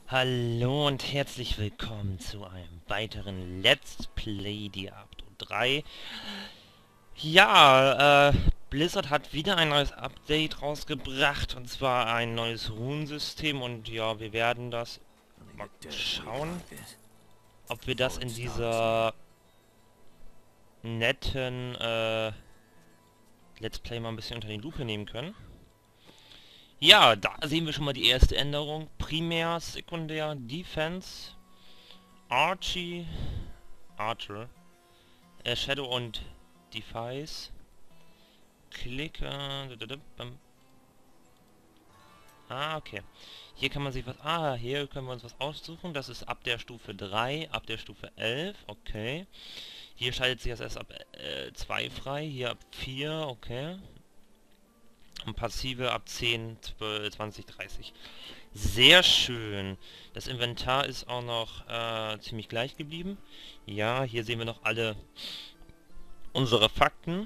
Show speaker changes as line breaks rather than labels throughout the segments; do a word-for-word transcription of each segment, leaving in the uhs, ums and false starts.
Hallo und herzlich willkommen zu einem weiteren Let's Play Diablo drei. Ja, äh, Blizzard hat wieder ein neues Update rausgebracht, und zwar ein neues Runensystem, und ja, wir werden das mal schauen, ob wir das in dieser netten äh, Let's Play mal ein bisschen unter die Lupe nehmen können. Ja, da sehen wir schon mal die erste Änderung. Primär, Sekundär, Defense, Archie, Archer, äh, Shadow und Defies. Klicke. Ah, okay. Hier kann man sich was... Ah, hier können wir uns was aussuchen. Das ist ab der Stufe drei, ab der Stufe elf. Okay. Hier schaltet sich das erst ab äh, zwei frei. Hier ab vier. Okay. Und Passive ab zehn, zwölf, zwanzig, dreißig. Sehr schön. Das Inventar ist auch noch äh, ziemlich gleich geblieben. Ja, hier sehen wir noch alle unsere Fakten.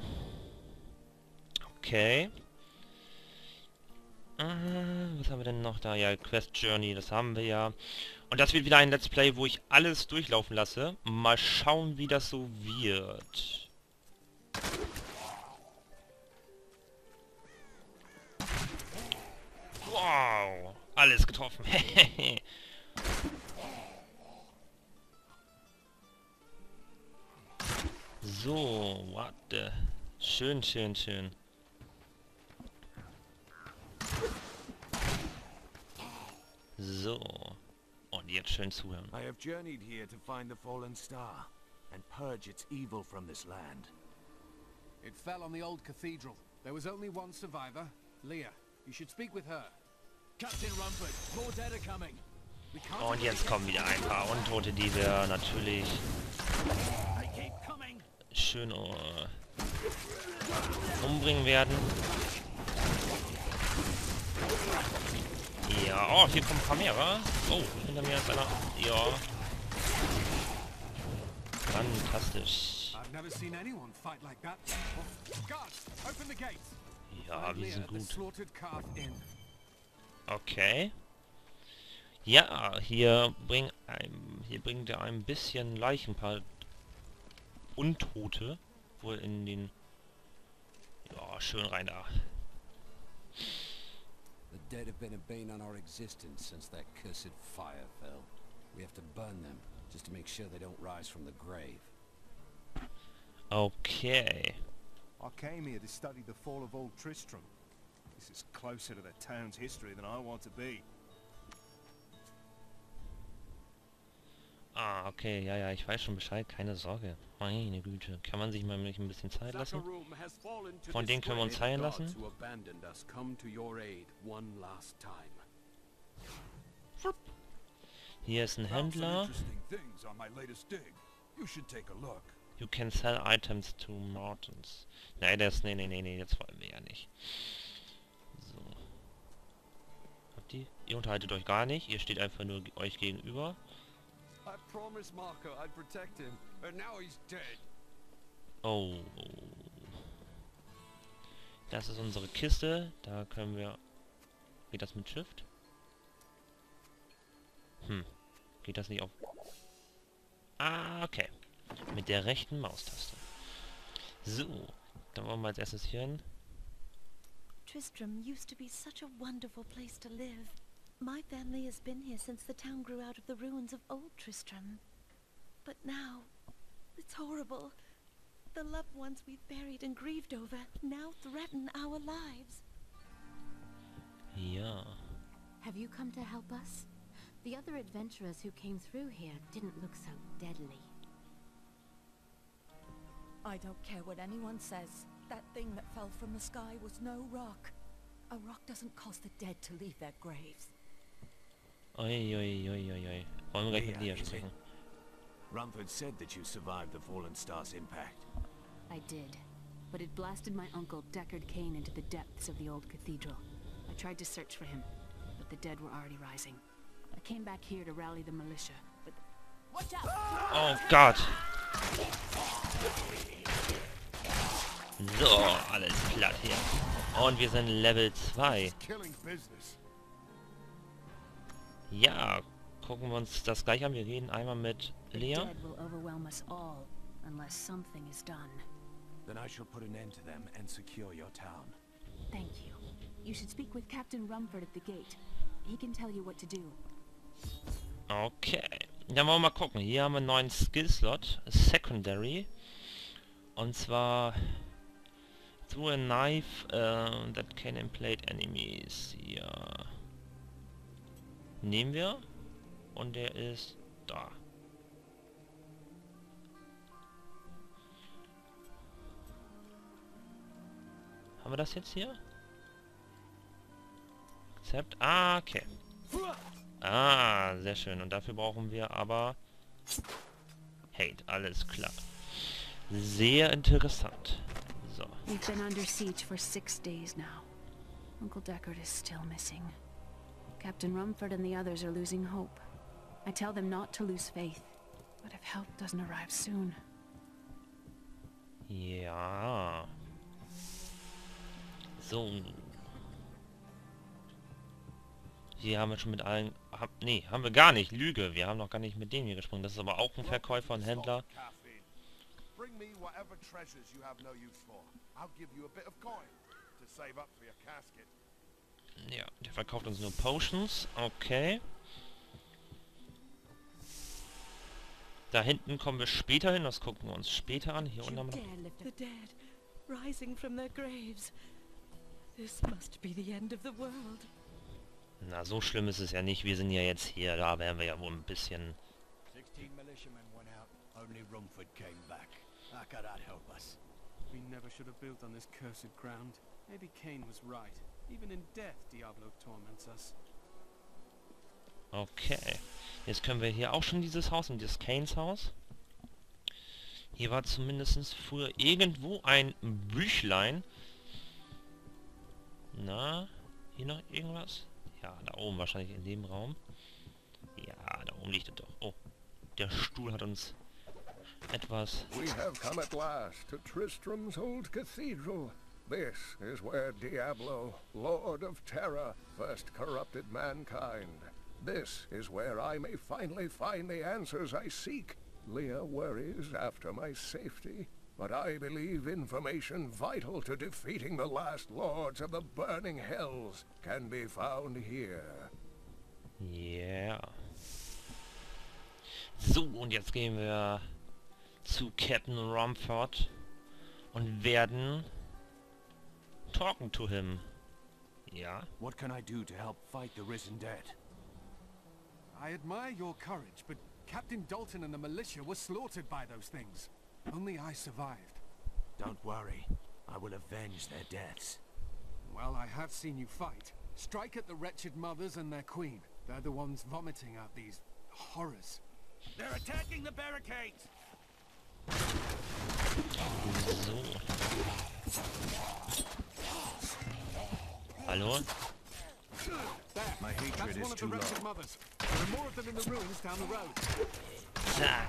Okay. Äh, was haben wir denn noch da? Ja, Quest Journey, das haben wir ja. Und das wird wieder ein Let's Play, wo ich alles durchlaufen lasse. Mal schauen, wie das so wird. Wow, alles getroffen. So, warte. Schön, schön, schön. So. Und jetzt schön zuhören.
I have journeyed here to find the fallen star and purge its evil from this land.
It fell on the old cathedral. There was only one survivor, Leah. You should speak with her. Captain Rumford, more dead are coming. We can't
Und jetzt kommen wieder ein paar Untote, die wir natürlich schön uh, umbringen werden. Ja, oh, hier kommen ein paar mehr, wa? Oh, hinter mir ist einer. Ja. Fantastisch. Ja, wir sind gut. Okay. Ja, hier bringt ein, hier bringt er ein bisschen Leichen, ein paar Untote wohl in den... Ja, schön rein da.
The dead have been a bane on our existence since that cursed fire fell. We have to burn them, just to make sure they don't rise from the grave.
Okay.
I came here to study the fall of Old Tristram. This is closer to the town's history than I want to be.
Ah, okay, ja, ja, ich weiß schon Bescheid, keine Sorge. Meine Güte, kann man sich mal ein bisschen Zeit lassen? Von denen können wir uns heilen lassen? Hier ist ein Händler. You can sell items to Martins. Nein, das, nee, nee, nee, nee, jetzt wollen wir ja nicht. So. Habt ihr? Ihr unterhaltet euch gar nicht, ihr steht einfach nur euch gegenüber.
I promised Marco I'd protect him, and now he's dead.
Oh. Das ist unsere Kiste. Da können wir... Geht das mit Shift? Hm. Geht das nicht auf... Ah, okay. Mit der rechten Maustaste. So. Dann wollen wir als erstes hier hin.
Tristram used to be such a wonderful place to live. My family has been here since the town grew out of the ruins of old Tristram. But now, it's horrible. The loved ones we've buried and grieved over now threaten our lives.
Ja.
Have you come to help us? The other adventurers who came through here didn't look so deadly.
I don't care what anyone says. That thing that fell from the sky was no rock. A rock doesn't cause the dead to leave their graves.
Oi, oi, oi, oi, oi. Wollen wir gleich mit Leah sprechen?
Rumford said that you survived the fallen star's impact.
I did, but it blasted my uncle Deckard Cain into the depths of the old cathedral. I tried to search for him, but the dead were already rising. I came back here to rally the militia, but... Watch out!
Oh Gott! So, alles platt hier. Und wir sind Level zwei. Ja, gucken wir uns das gleich an. Wir reden einmal mit
The
Lea.
dead will overwhelm us all, unless something is done.
Then I shall put an end to them and secure your town.
Thank you. You should speak with Captain Rumford at the gate. He can tell you what to do.
Okay. Dann wollen wir mal gucken. Hier haben wir einen neuen Skill-Slot. Secondary. Und zwar... Through a knife uh, that can implate enemies. Ja. Nehmen wir. Und der ist da. Haben wir das jetzt hier? Akzept. Ah, okay. Ah, sehr schön. Und dafür brauchen wir aber... Hate, alles klar. Sehr interessant. So.
We've been under siege for six days now. Uncle Deckard is still missing. Captain Rumford and the others are losing hope. I tell them not to lose faith. But if help doesn't arrive soon...
Ja. So. Hier haben wir schon mit allen... Hab, nee, haben wir gar nicht. Lüge. Wir haben noch gar nicht mit dem hier gesprochen. Das ist aber auch ein Verkäufer und Händler.
Bring me whatever treasures you have no use for. I'll give you a bit of coin to save up for your casket.
Ja, der verkauft uns nur Potions. Okay. Da hinten kommen wir später hin. Das gucken wir uns später an. Hier unten haben wir noch...
The dead, rising from their graves. This must be the end of the world.
Na, so schlimm ist es ja nicht. Wir sind ja jetzt hier. Da wären wir ja wohl ein bisschen...
Sixteen militiamen went out. Only Rumford came back. How could that help us?
We never should have built on this cursed ground. Maybe Cain was right. Even in death, Diablo torments us.
Okay. Jetzt können wir hier auch schon dieses Haus, und das Cains Haus. Hier war zumindest früher irgendwo ein Büchlein. Na, hier noch irgendwas? Ja, da oben wahrscheinlich in dem Raum. Ja, da oben liegt es doch. Oh, der Stuhl hat uns etwas...
We have come at last to Tristram's old cathedral. This is where Diablo, Lord of Terror, first corrupted mankind. This is where I may finally find the answers I seek. Leah worries after my safety, but I believe information vital to defeating the last lords of the burning hells can be found here.
Yeah. So, und jetzt gehen wir zu Captain Rumford und werden talken to him. Ja.
What can I do to help fight the risen dead?
I admire your courage, but Captain Dalton and the militia were slaughtered by those things. Only I survived.
Don't worry. I will avenge their deaths.
Well, I have seen you fight. Strike at the wretched mothers and their queen. They're the ones vomiting out these horrors.
They're attacking the barricades!
So. Hallo?
There,
My hatred
that's
is
one of the
too
wretched
low.
mothers. There are more of them in the ruins down the road.
Zack.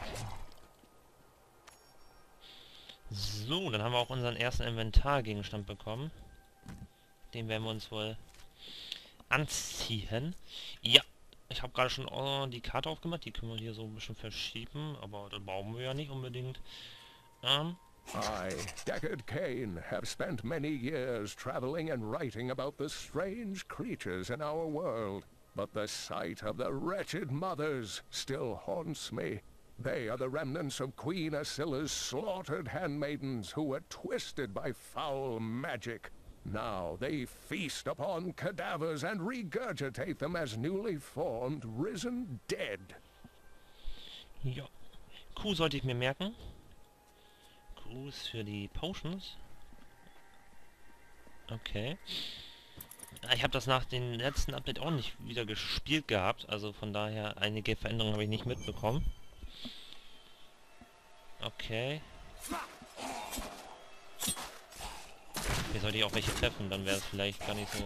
So, dann haben wir auch unseren ersten Inventargegenstand bekommen. Den werden wir uns wohl anziehen. Ja, ich habe gerade schon oh, die Karte aufgemacht. Die können wir hier so ein bisschen verschieben. Aber das brauchen wir ja nicht unbedingt. Ähm...
I, Deckard Cain, have spent many years traveling and writing about the strange creatures in our world. But the sight of the wretched mothers still haunts me. They are the remnants of Queen Asilla's slaughtered handmaidens who were twisted by foul magic. Now they feast upon cadavers and regurgitate them as newly formed, risen dead.
Ja. Q sollte ich mir merken. Q ist für die Potions. Okay. Ich habe das nach dem letzten Update auch nicht wieder gespielt gehabt. Also von daher einige Veränderungen habe ich nicht mitbekommen. Okay. Hier sollte ich auch welche treffen, dann wäre es vielleicht gar nicht so...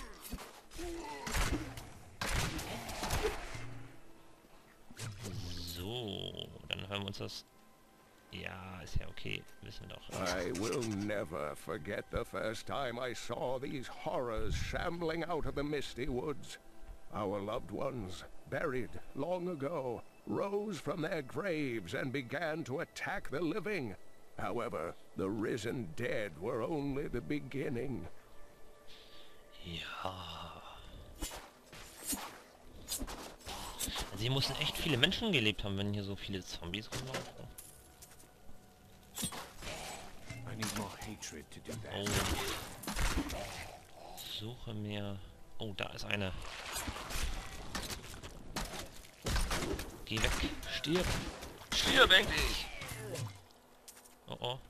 So, dann hören wir uns das... Ja, ist ja okay, wissen wir doch.
I will never forget the first time I saw these horrors shambling out of the misty woods. Our loved ones, buried long ago, rose from their graves and began to attack the living. However, the risen dead were only the beginning.
Ja. Also hier mussten echt viele Menschen gelebt haben, wenn hier so viele Zombies rumlaufen.
I need more hatred to do that.
Oh. Suche mir... Oh, da ist eine. Geh weg. Stirb. Stirb endlich. Oh oh.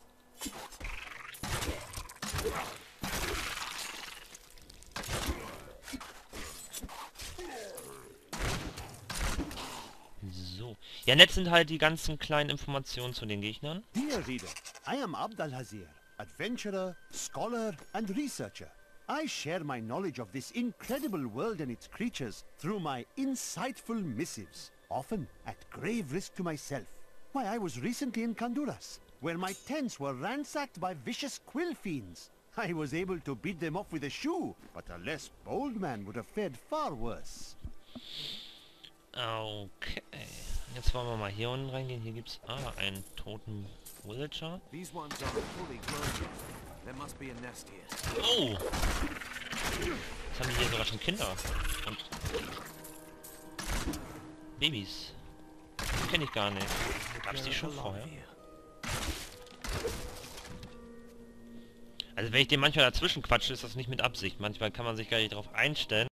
So. Ja, nett sind halt die ganzen kleinen Informationen zu den Gegnern.
Dear reader, I am Abd al-Hazir, adventurer, scholar, and researcher. I share my knowledge of this incredible world and its creatures through my insightful missives, often at grave risk to myself. Why, I was recently in Kanduras, where my tents were ransacked by vicious quill fiends. I was able to beat them off with a shoe, but a less bold man would have fared far worse.
Okay. Jetzt wollen wir mal hier unten reingehen. Hier gibt's ah, einen toten Villager.
These ones aren't fully grown yet. There must be a nest here.
Oh! Jetzt haben die hier sogar schon Kinder. Und Babys. Die kenne ich gar nicht. Gab's die schon vorher? Also wenn ich den manchmal dazwischen quatsche, ist das nicht mit Absicht. Manchmal kann man sich gar nicht darauf einstellen.